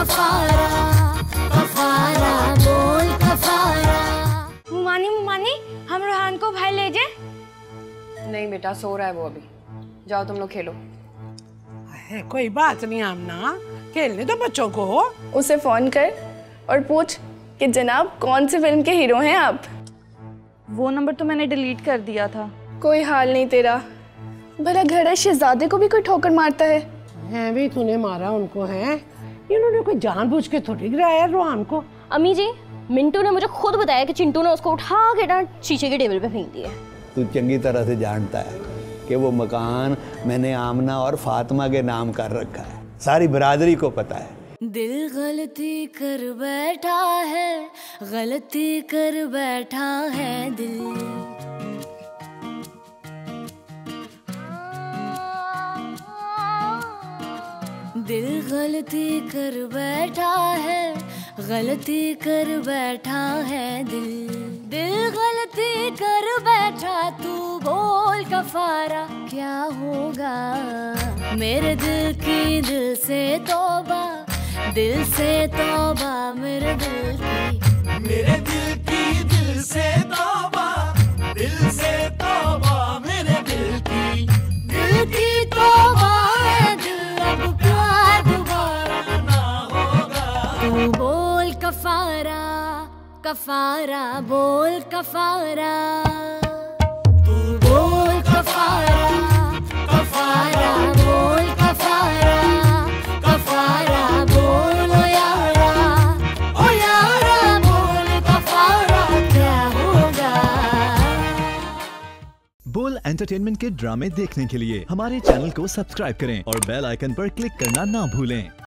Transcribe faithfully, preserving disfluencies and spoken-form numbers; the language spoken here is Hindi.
कफारा, कफारा बोल कफारा। मुमानी मुमानी हम रोहान को भाई ले जाए। नहीं बेटा, सो रहा है वो अभी। जाओ तुम लोग खेलो। है कोई बात नहीं आमना, खेलने दो बच्चों को। उसे फोन कर और पूछ कि जनाब कौन सी फिल्म के हीरो हैं आप। वो नंबर तो मैंने डिलीट कर दिया था। कोई हाल नहीं तेरा। भला घड़ा शहजादे को भी कोई ठोकर मारता है? है भी तूने मारा उनको है? इन्होंने कोई जानबूझ के थोड़ी गिराया रोहान को। अम्मी जी, मिंटू ने मुझे खुद बताया कि चिंटू ने उसको उठा के ना शीशे के टेबल पे फेंक दिया। तू चंगी तरह से जानता है कि वो मकान मैंने आमना और फातिमा के नाम कर रखा है, सारी बरादरी को पता है। दिल गलती कर बैठा है, गलती कर बैठा है दिल। दिल गलती कर बैठा है, गलती कर बैठा है दिल। दिल गलती कर बैठा, तू बोल कफारा क्या होगा। मेरे दिल की दिल से तौबा, दिल से तौबा मेरे दिल की। मेरे दिल की दिल से तौबा, दिल से तौबा मेरे दिल की। दिल की तौबा है दिल, अब प्यार दोबारा ना होगा। तू बोल कफारा, कफारा बोल कफारा। तू बोल कफारा, कफारा बोल कफारा। कफारा बोल ओ यारा, ओ यारा बोल कफारा क्या होगा। बोल एंटरटेनमेंट के ड्रामे देखने के लिए हमारे चैनल को सब्सक्राइब करें और बेल आइकन पर क्लिक करना ना भूलें।